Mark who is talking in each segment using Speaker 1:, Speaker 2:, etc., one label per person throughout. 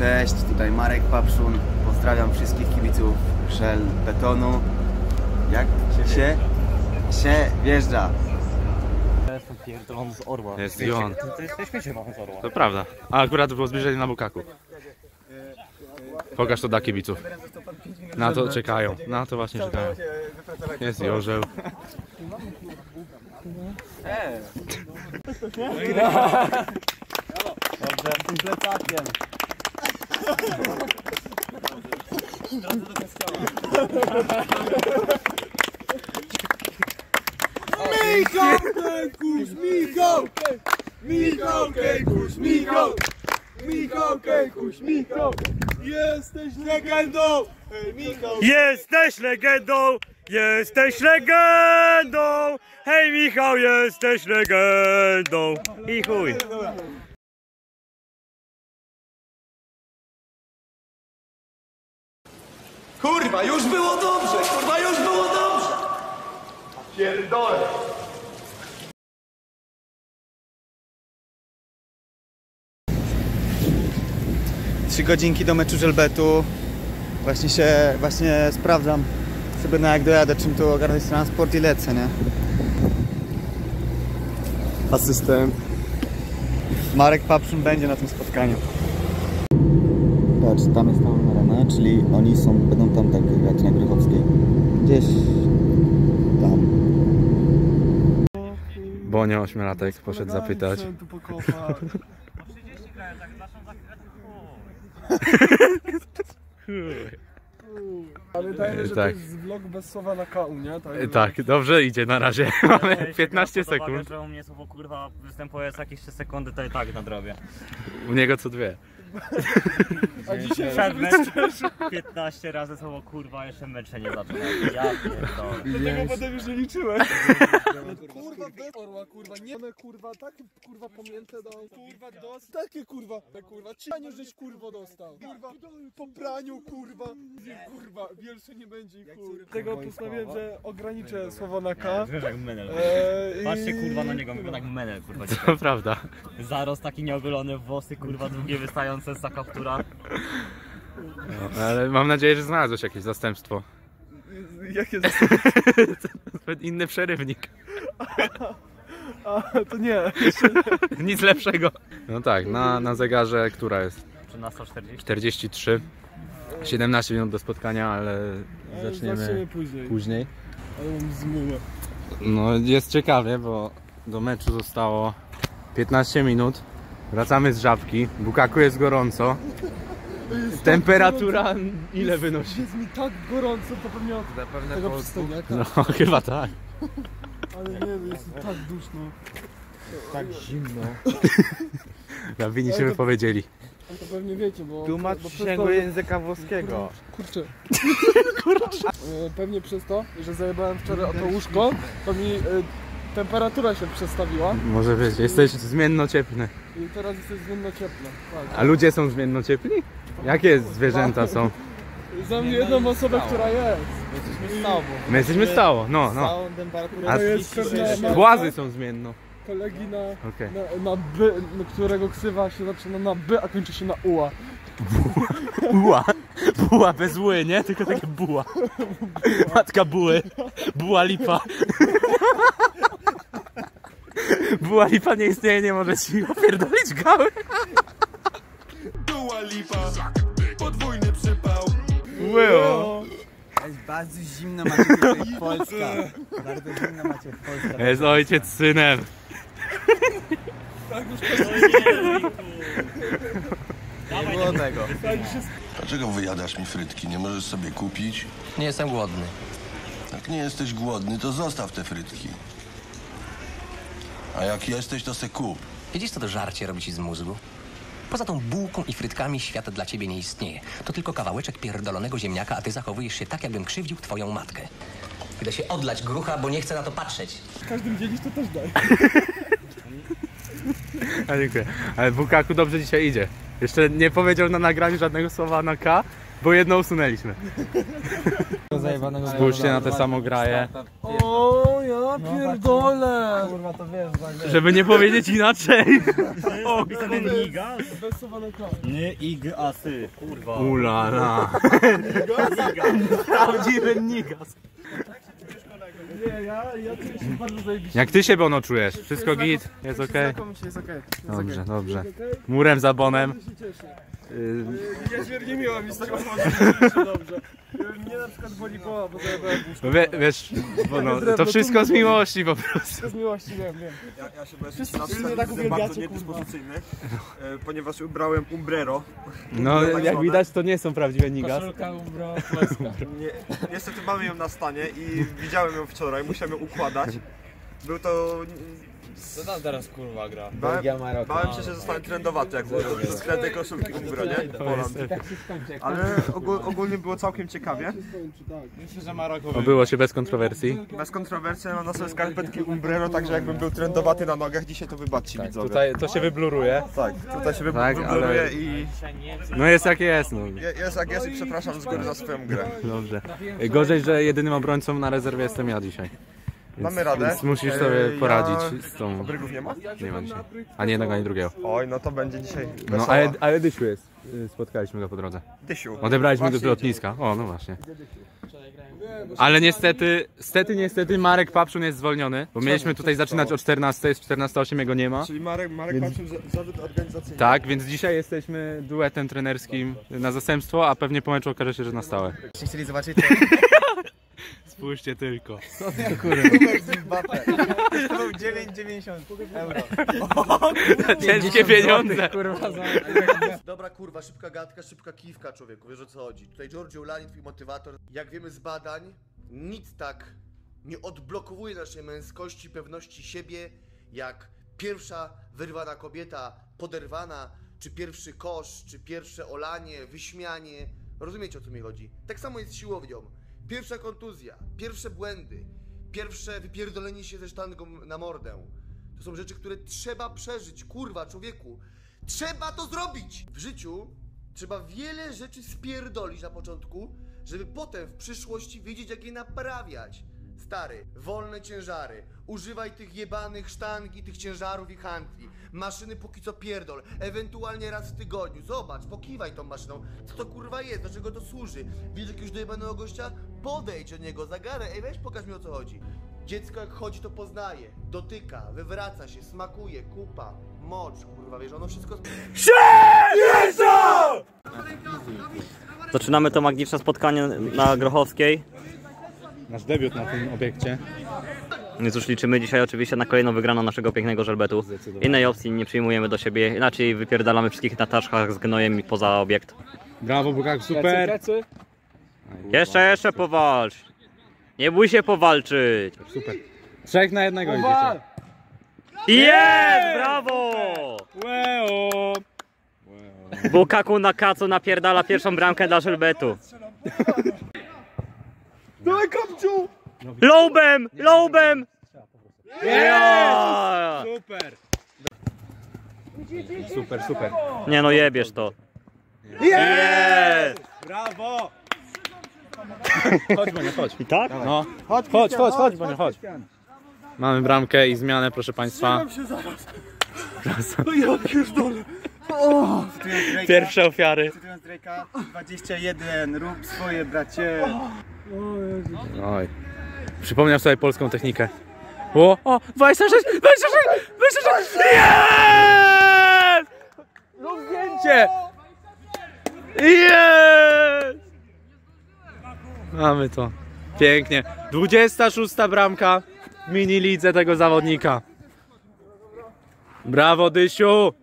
Speaker 1: Cześć, tutaj Marek Papszun. Pozdrawiam wszystkich kibiców Szel Betonu. Jak się wjeżdża?
Speaker 2: Ja jestem pierdolony z Orła.
Speaker 3: Jest i on.
Speaker 2: To jesteśmy mamy z Orła.
Speaker 3: To prawda. A akurat było zbliżenie na Bukaku. Pokaż to dla kibiców. Na to czekają. Na to właśnie czekają. Jest i orzeł.
Speaker 2: Dobrze, z tym plecakiem.
Speaker 4: Michał Kękuś, Michał! Michał Kękuś, Michał! Michał Kękuś, Michał! Jesteś legendą! Hej, Michał!
Speaker 3: Jesteś legendą! Jesteś legendą! Hej Michał, jesteś legendą! I chuj!
Speaker 4: Kurwa, już było dobrze! Kurwa, już było dobrze! Pierdolę!
Speaker 1: Trzy godzinki do meczu Żelbetu. Właśnie sprawdzam sobie, na jak dojadę, czym tu ogarnąć transport i lecę, nie? Asystent Marek Papszun będzie na tym spotkaniu. Patrz, tam jest ta arena, czyli oni będą tam tak grać na Grychowskiej. Gdzieś tam.
Speaker 3: Bonio, ośmiolatek, poszedł zapytać.
Speaker 4: Pamiętajmy, że
Speaker 3: Tak.
Speaker 4: to jest vlog bez słowa na KU, nie?
Speaker 3: Tak, dobrze idzie na razie. Mamy 15 sekund.
Speaker 2: Że u mnie słowo kurwa występuje co jakieś 3 sekundy, to i tak nadrobię.
Speaker 3: U niego co dwie.
Speaker 4: A dzisiaj
Speaker 2: Przed meczem 15 razy słowo kurwa, jeszcze mecze nie zaczął. Ja pierdolę.
Speaker 4: tego potem już nie liczyłem. Kurwa, bez orła, kurwa, nie one, kurwa, takie kurwa pamiętę dał. Kurwa, takie kurwa, cianiu żeś kurwo dostał. Kurwa, po praniu, kurwa. Kurwa, więcej nie będzie, kurwa. Tego postanowiłem, że ograniczę słowo na K.
Speaker 2: Wygląda jak menel. Patrzcie kurwa na niego, wygląda jak menel kurwa.
Speaker 3: To prawda.
Speaker 2: Zarost taki nieogolony, włosy kurwa długie wystające z za kaptura.
Speaker 3: No, ale mam nadzieję, że znalazłeś jakieś zastępstwo.
Speaker 4: Jakie
Speaker 3: Inny przerywnik.
Speaker 4: A, to nie.
Speaker 3: Nic lepszego. No tak, na zegarze która jest?
Speaker 2: 13:40.
Speaker 3: 43. 17 minut do spotkania, ale zaczniemy później.
Speaker 4: Ale mam zmulę.
Speaker 3: No jest ciekawie, bo do meczu zostało 15 minut. Wracamy z Żabki. W Bukaku jest gorąco. Temperatura ile wynosi?
Speaker 4: Jest mi tak gorąco, to pewnie od tego przystojniaka.
Speaker 3: No chyba tak.
Speaker 4: Ale nie wiem, jest mi tak duszno.
Speaker 1: Tak zimno.
Speaker 3: Rabini się wypowiedzieli.
Speaker 4: Ale to pewnie wiecie, bo...
Speaker 1: Tłumacz
Speaker 4: bo przez
Speaker 1: śniegu
Speaker 4: to-
Speaker 1: języka włoskiego.
Speaker 4: Kurczę. Pewnie przez to, że zajebałem wczoraj o to łóżko, to mi temperatura się przestawiła
Speaker 3: Może być, jesteś zmienno-cieplny.
Speaker 4: i teraz jest zmienno cieplne. Tak.
Speaker 3: A ludzie są zmienno-ciepli? Jakie zwierzęta są?
Speaker 4: Znam jedną osobę, która jest.
Speaker 3: My jesteśmy stało, no.
Speaker 1: Całą temperaturę.
Speaker 3: A
Speaker 4: To jest pewna
Speaker 3: płazy są zmienno.
Speaker 4: kolegi
Speaker 3: Okej.
Speaker 4: na B, którego ksywa się zaczyna na B, a kończy się na UA.
Speaker 3: Buła. Buła bez ły, nie? Tylko takie buła. Matka buły. Buła lipa. Buła lipa nie istnieje, nie może ci opierdolić gały.
Speaker 4: Dua lipa, podwójny przypał.
Speaker 3: Łyło.
Speaker 1: Jest bardzo zimno macie tutaj w Polsce. Bardzo zimno macie w Polsce.
Speaker 3: Jest ojciec z synem.
Speaker 1: Nie było tego.
Speaker 5: Dlaczego wyjadasz mi frytki? Nie możesz sobie kupić?
Speaker 6: Nie jestem głodny.
Speaker 5: Jak nie jesteś głodny, to zostaw te frytki. A jak jesteś, to se kup.
Speaker 6: Widzisz, co to żarcie robi ci z mózgu? Poza tą bułką i frytkami świat dla ciebie nie istnieje. To tylko kawałeczek pierdolonego ziemniaka, a ty zachowujesz się tak, jakbym krzywdził twoją matkę. Idę się odlać grucha, bo nie chcę na to patrzeć.
Speaker 4: Każdym dzielić to też daj.
Speaker 3: A dziękuję. Ale Bukaku dobrze dzisiaj idzie. Jeszcze nie powiedział na nagraniu żadnego słowa na K, Bo jedno usunęliśmy. Spójrzcie na te samograje.
Speaker 4: O, ja pierdolę!
Speaker 3: Żeby nie powiedzieć inaczej.
Speaker 2: O, Nigas? Nie Igasy, kurwa.
Speaker 3: Ulala.
Speaker 2: Prawdziwy Nigas.
Speaker 4: Ja czuję się bardzo zajebiście.
Speaker 3: Jak ty się, Bono, czujesz? Wszystko git? Jest okej?
Speaker 4: Jest okej.
Speaker 3: Dobrze, dobrze. Murem za Bonem.
Speaker 4: się cieszę. Nie miło mi z tego powodu, dobrze. Mnie na przykład boli głowa, bo zajebałem łóżko.
Speaker 3: Wiesz, Bono, to wszystko z miłości po prostu.
Speaker 4: Z miłości, wiem.
Speaker 7: Ja się bez
Speaker 4: Wszyscy tak uwielbiacie,
Speaker 7: bardzo niedyspozycyjny, ponieważ ubrałem umbrero.
Speaker 3: No, jak widać, to nie są prawdziwe Nigas.
Speaker 7: Niestety mamy ją na stanie i widziałem ją wczoraj, musiałem ją układać. Był to...
Speaker 3: Co tam teraz kurwa gra?
Speaker 7: Bałem się, że zostanę trendowaty, jak z tej koszulki umbro, nie? Poland. Ale ogólnie było całkiem ciekawie.
Speaker 3: Obyło się bez kontrowersji.
Speaker 7: Bez kontrowersji mam na sobie skarpetki umbrero, także jakbym był trendowaty na nogach dzisiaj, to wybaczcie widzowie.
Speaker 3: Tutaj to się wybluruje.
Speaker 7: Tak, tutaj się
Speaker 3: Tak,
Speaker 7: wybluruje
Speaker 3: ale-
Speaker 7: i...
Speaker 3: No jest jak jest, no.
Speaker 7: Jest jak jest i przepraszam z góry za swoją grę.
Speaker 3: Dobrze. Gorzej, że jedynym obrońcą na rezerwie jestem ja dzisiaj.
Speaker 7: Mamy radę.
Speaker 3: Więc musisz sobie poradzić z tą...
Speaker 7: Obrygów nie ma?
Speaker 3: Nie ma dzisiaj. Ani jednego, ani drugiego.
Speaker 7: Oj, no to będzie dzisiaj
Speaker 3: No,
Speaker 7: wesoła.
Speaker 3: ale Dysiu jest. Spotkaliśmy go po drodze.
Speaker 7: Dysiu.
Speaker 3: Odebraliśmy go
Speaker 7: Właśnie
Speaker 3: do lotniska. O, no właśnie. Ale niestety Marek Papszun jest zwolniony, bo mieliśmy tutaj zaczynać o 14, jest 14:08, jego nie ma.
Speaker 7: Czyli Marek Patrzyn, zawód organizacyjny.
Speaker 3: Tak, więc dzisiaj jesteśmy duetem trenerskim na zastępstwo, a pewnie po meczu okaże się, że na stałe.
Speaker 1: Jeśli chcieli zobaczyć, to
Speaker 3: Spójrzcie tylko.
Speaker 1: Zimbabwe. To był 9,90 euro.
Speaker 3: Ciężkie pieniądze.
Speaker 8: Dobra kurwa, szybka gadka, szybka kiwka człowieku, wiesz o co chodzi. Tutaj Giorgio Ulani, twój motywator. Jak wiemy z badań, nic tak nie odblokowuje naszej męskości, pewności siebie, jak pierwsza wyrwana kobieta, poderwana, czy pierwszy kosz, czy pierwsze olanie, wyśmianie. Rozumiecie, o co mi chodzi? Tak samo jest z siłownią. Pierwsza kontuzja, pierwsze błędy, pierwsze wypierdolenie się ze sztangą na mordę. To są rzeczy, które trzeba przeżyć, kurwa, człowieku. Trzeba to zrobić! W życiu trzeba wiele rzeczy spierdolić na początku, żeby potem w przyszłości wiedzieć, jak je naprawiać. Stary, wolne ciężary, używaj tych jebanych sztang i tych ciężarów i handli. Maszyny póki co pierdol, ewentualnie raz w tygodniu. Zobacz, pokiwaj tą maszyną. Co to kurwa jest, do czego to służy? Widzisz jakiegoś dojebanego gościa? Podejdź do niego, zagadaj, ej weź pokaż mi o co chodzi. Dziecko jak chodzi to poznaje, dotyka, wywraca się, smakuje, kupa, mocz, kurwa, wiesz, ono wszystko...
Speaker 2: Zaczynamy to magiczne spotkanie na Grochowskiej.
Speaker 3: Nasz debiut na tym obiekcie.
Speaker 2: Więc już liczymy dzisiaj oczywiście na kolejną wygraną naszego pięknego żelbetu. Innej opcji nie przyjmujemy do siebie, inaczej wypierdalamy wszystkich na taszkach z gnojem i poza obiekt.
Speaker 3: Brawo, Bukak, super.
Speaker 2: Jeszcze powalcz! Nie bój się powalczyć!
Speaker 3: Super. 3 na 1 idziecie.
Speaker 2: Jest! Brawo!
Speaker 3: Łeo.
Speaker 2: Bukaku na kacu napierdala pierwszą bramkę dla żelbetu.
Speaker 4: Dawaj, kapciu!
Speaker 2: Lobem! Lobem! Yeah!
Speaker 3: Super.
Speaker 2: Nie no, jebiesz to. Jest!
Speaker 3: Brawo! Chodź, Bonia, chodź.
Speaker 2: I tak?
Speaker 3: No. Chodź, Bonia, chodź. Mamy bramkę i zmianę, proszę państwa.
Speaker 4: Ja pierdolę!
Speaker 3: Pierwsze ofiary.
Speaker 1: Cytując Drake'a, 21, rób swoje, bracie.
Speaker 3: Oj. Przypomniał sobie polską technikę. O, 26! Jest! No zdjęcie! Jest! Mamy to. Pięknie. 26 bramka w mini lidze tego zawodnika. Brawo, Dysiu!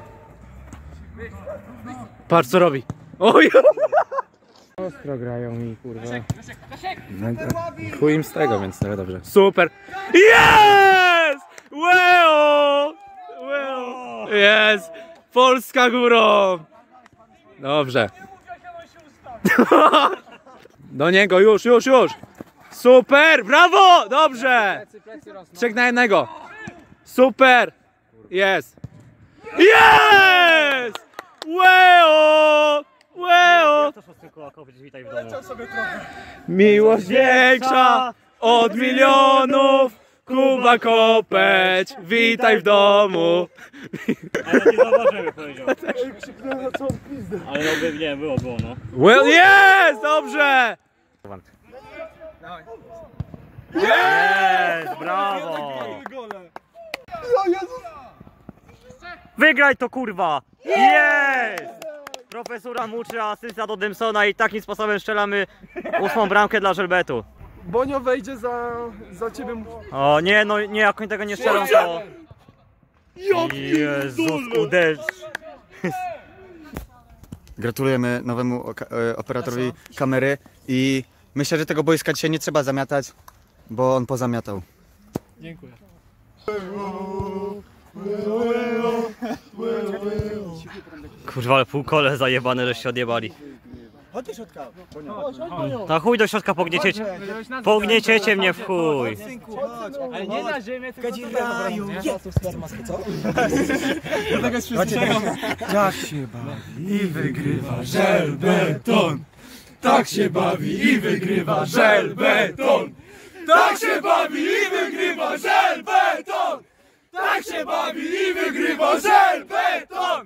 Speaker 3: Patrz co robi. Oj! Ostro grają mi, kurwa. Chuj im z tego, więc nie dobrze. Super! Jest! Łeo! Jest! Polska górą! Dobrze. Do niego, już! Super! Brawo! Dobrze! 3 na 1. Super! Jest! Łeo!
Speaker 2: szóstym Kołakowicz, witaj w domu.
Speaker 3: Miłość większa od milionów, Kuba Kopeć, witaj w domu.
Speaker 2: Ale nie zauważyłem, powiedział. Ale no nie, było, no.
Speaker 3: Well, jest! Dobrze!
Speaker 2: Jest, brawo! Wygraj to, kurwa! Jest! Profesura Muczy, asysta do Dymsona i takim sposobem strzelamy 8. bramkę dla Żelbetu.
Speaker 4: Bonio wejdzie za ciebie.
Speaker 2: O nie, no nie, jak oni tego nie strzelą, to... Jezus, uderz!
Speaker 1: Gratulujemy nowemu operatorowi kamery i myślę, że tego boiska dzisiaj nie trzeba zamiatać, bo on pozamiatał.
Speaker 4: Dziękuję.
Speaker 2: Kurwa, ale pół kole zajebane, żeście odjebali.
Speaker 4: Chodź do środka.
Speaker 2: Na chuj do środka pognieciecie. Pognieciecie mnie w chuj.
Speaker 4: Ale nie na ziemię, tylko
Speaker 3: Tak się bawi i wygrywa Żelbeton. Tak się bawi i wygrywa Żelbeton. Tak się bawi i wygrywa Żelbeton. Tak się bawi i wygrywa Żelbeton.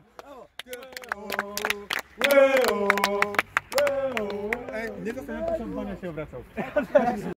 Speaker 4: Nie dostałem, proszę, Bonio się obracał.